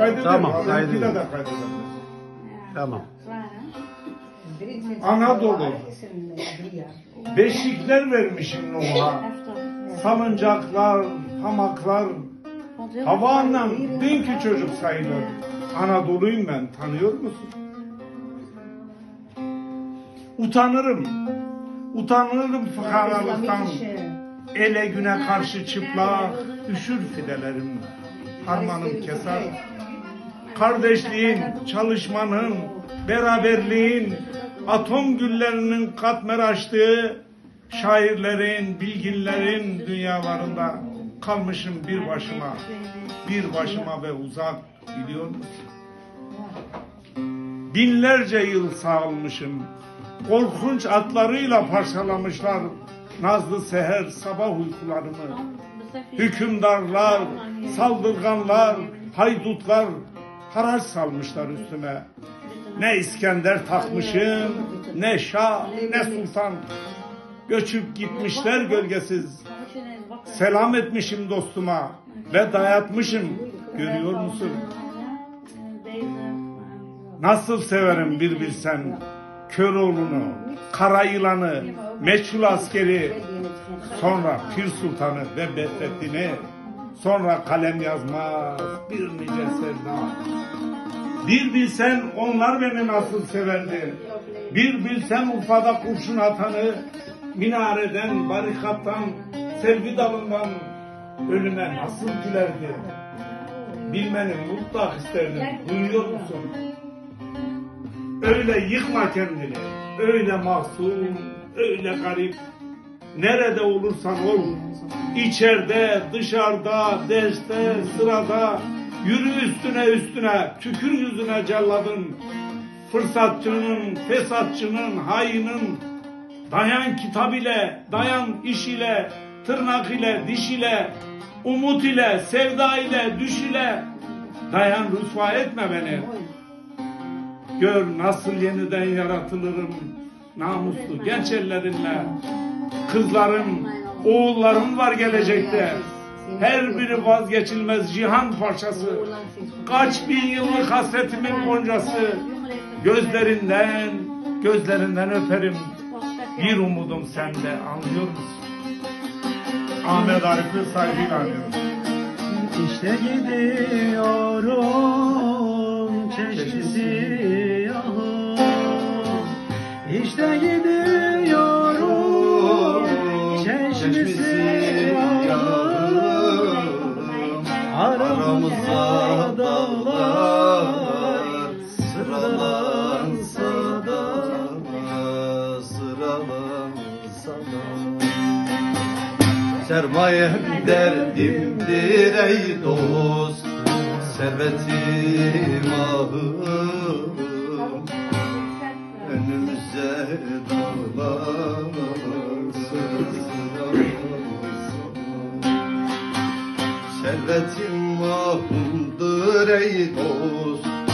Kaydedelim. Tamam, Bizimkine kaydedelim. de kaydedelim. Tamam. Anadolu. Beşikler vermişim Nuh'a. Salıncaklar, hamaklar. Hava annem dünkü çocuk sayılır. Anadolu'yum ben, tanıyor musun? Utanırım fıkaralıktan. Ele güne karşı çıplak, üşür fidelerim. Harmanım keser. Kardeşliğin, çalışmanın, beraberliğin, atom güllerinin katmer açtığı şairlerin, bilginlerin dünyalarında kalmışım bir başıma ve uzak, biliyor musun? Binlerce yıl sağılmışım, korkunç atlarıyla parçalamışlar nazlı seher sabah uykularımı. Hükümdarlar, saldırganlar, haydutlar haraç salmışlar üstüme. Ne İskender takmışım, ne Şah, ne Sultan. Göçüp gitmişler gölgesiz. Selam etmişim dostuma ve dayatmışım, görüyor musun? Nasıl severim bir bilsen Köroğlu'nu, Kara Yılan'ı, meçhul askeri, sonra Pir Sultan'ı ve Bedrettin'i, sonra kalem yazmaz bir nice sevda. Bir bilsen onlar beni nasıl severdi. Bir bilsen Urfa'da kurşun atanı, minareden, barikattan, sevgi dalından ölüme nasıl gülerdi. Bilmeni mutlak isterdim, duyuyor musun? Öyle yıkma kendini, öyle mahzun, öyle garip. Nerede olursan ol, içeride, dışarıda, derste, sırada, yürü üstüne, tükür yüzüne celladın. Fırsatçının, fesatçının, hainin, dayan kitap ile, dayan iş ile, tırnak ile, diş ile, umut ile, sevda ile, düş ile, dayan rüsva etme beni. Gör nasıl yeniden yaratılırım namuslu genç ellerinle. Kızlarım, oğullarım var gelecekte. Her biri vazgeçilmez cihan parçası. Kaç bin yıllık hasretimin goncası. Gözlerinden öperim. Bir umudum sende, anlıyor musun? Ahmet Arif'i saygıyla anıyorum. İşte gidiyorum çeşmesi yahım. İşte gidiyorum çeşmesi yahım. Aramızda dağlar sıralansa da sermayem derdimdir ey dost, servetim ahım. Önümüze dağlar servetim ahımdır ey dost,